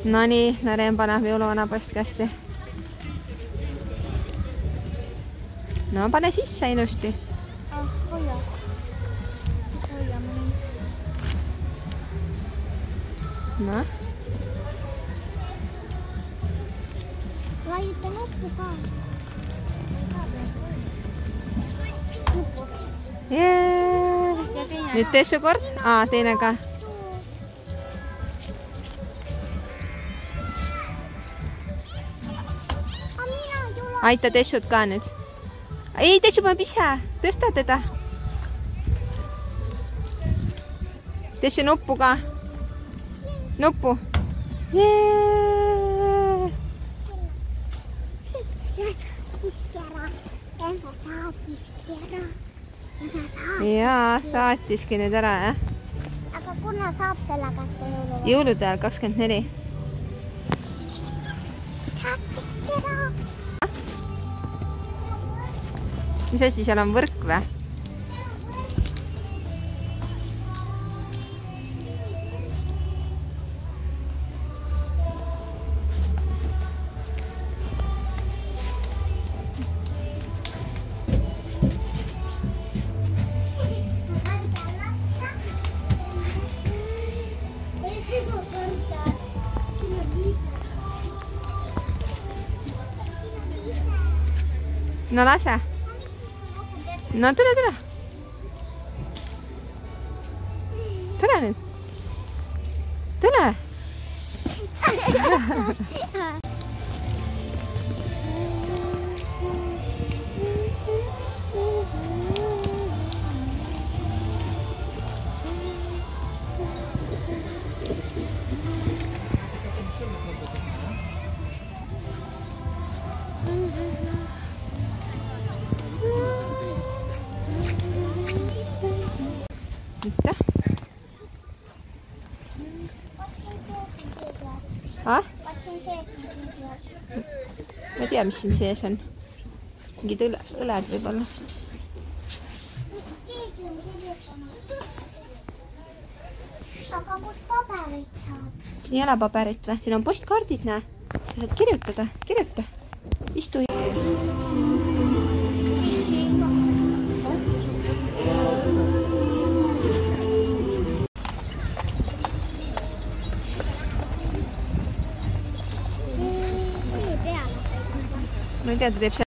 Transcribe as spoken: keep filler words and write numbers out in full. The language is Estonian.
Nonii, Naren paneb jõuluvana postkasti. No pane sisse ilusti. Ah, hoia. Hoia mind. No. Vajuta nuppu ka. Nuppu. Yeah. Nüüd Tessu kord? Aa, teine ka. Aita Tessut ka nüüd. Ei, Tessu paneb ise. Tõsta teda. Tessu nuppu ka. Nuppu. Yeah. Jaa, saatiski nüüd ära, jah? Aga kuna saab selle kätte jõuluva? Jõulude ajal kakskümmend neli. Saatiski ära. Mis asi seal on, võrk või? No lase. No tule, tule. Tule nüüd. Tule. Mitä? Ah? Ma ei tea, mis siin sees on. Mingid õled võib-olla. Aga kus paberit saab? Siin ei ole paberit või? Siin on postkaardid, näe. Sa saad kirjutada. Kirjuta. Istu. Ma ei tea, ta teeb